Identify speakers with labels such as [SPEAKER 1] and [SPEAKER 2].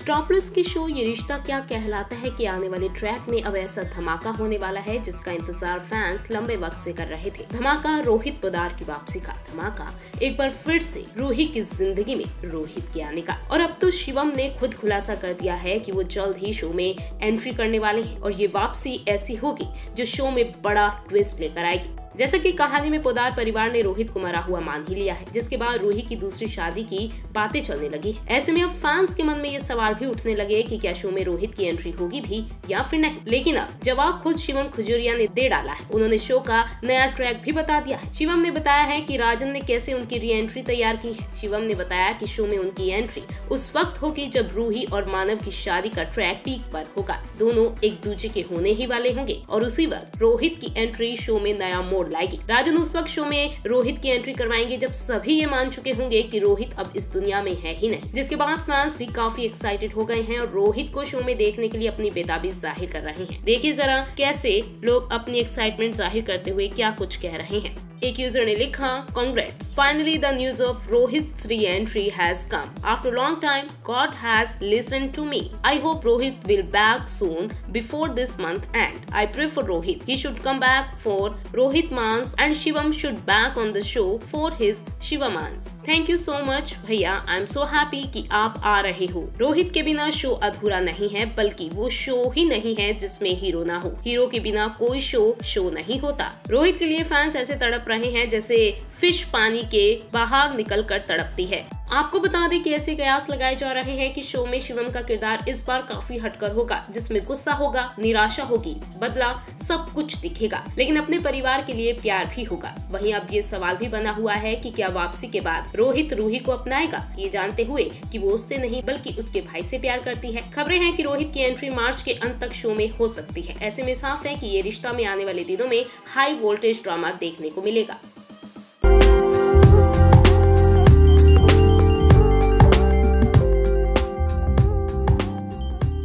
[SPEAKER 1] Star plus के show ये रिश्ता क्या कहलाता है कि आने वाले ट्रैक में अब ऐसा धमाका होने वाला है जिसका इंतजार फैंस लंबे वक्त से कर रहे थे। धमाका रोहित पोद्दार की वापसी का, धमाका एक बार फिर से रूही की जिंदगी में रोहित के आने का। और अब तो शिवम ने खुद खुलासा कर दिया है कि वो जल्द ही शो में एंट्री करने वाले हैं और ये वापसी ऐसी होगी जो शो में बड़ा ट्विस्ट लेकर आएगी। जैसा कि कहानी में पोद्दार परिवार ने रोहित को मरा हुआ मान ही लिया है, जिसके बाद रूही की दूसरी शादी की बातें चलने लगी। ऐसे में अब फैंस के मन में ये सवाल भी उठने लगे कि क्या शो में रोहित की एंट्री होगी भी या फिर नहीं। लेकिन अब जवाब खुद शिवम खजूरिया ने दे डाला है। उन्होंने शो का नया ट्रैक भी बता दिया है। शिवम ने बताया है कि राजन ने कैसे उनकी री एंट्री तैयार की है। शिवम ने बताया कि शो में उनकी एंट्री उस वक्त होगी जब रूही और मानव की शादी का ट्रैक पीक पर होगा। दोनों एक दूसरे के होने ही वाले होंगे और उसी वक्त रोहित की एंट्री शो में नया मोड़ लाएगी। राजन उस वक्त शो में रोहित की एंट्री करवाएंगे जब सभी ये मान चुके होंगे कि रोहित अब इस दुनिया में है ही नहीं, जिसके बाद फैंस भी काफी एक्साइटेड हो गए हैं और रोहित को शो में देखने के लिए अपनी बेताबी जाहिर कर रहे हैं। देखिए जरा कैसे लोग अपनी एक्साइटमेंट जाहिर करते हुए क्या कुछ कह रहे हैं। एक यूजर ने लिखा, Congrats! Finally the news of Rohit's re-entry has come. After a long time, God has listened to me. I hope Rohit will back soon before this month end. I pray for Rohit. He should come back for Rohit Mans and Shivam should back on the show for his Shiva Mans. Thank you so much भैया, I am so happy कि आप आ रहे हो। रोहित के बिना show अधूरा नहीं है, बल्कि वो शो ही नहीं है जिसमें हीरो ना हो। हीरो के बिना कोई शो नहीं होता। रोहित के लिए फैंस ऐसे तड़प रहे हैं जैसे फिश पानी के बाहर निकलकर तड़पती है। आपको बता दें कि ऐसे कयास लगाए जा रहे हैं कि शो में शिवम का किरदार इस बार काफी हटकर होगा, जिसमें गुस्सा होगा, निराशा होगी, बदला, सब कुछ दिखेगा, लेकिन अपने परिवार के लिए प्यार भी होगा। वहीं अब ये सवाल भी बना हुआ है कि क्या वापसी के बाद रोहित रूही को अपनाएगा, ये जानते हुए कि वो उससे नहीं बल्कि उसके भाई से प्यार करती है। खबरें हैं कि रोहित की एंट्री मार्च के अंत तक शो में हो सकती है। ऐसे में साफ है कि ये रिश्ता में आने वाले दिनों में हाई वोल्टेज ड्रामा देखने को मिलेगा।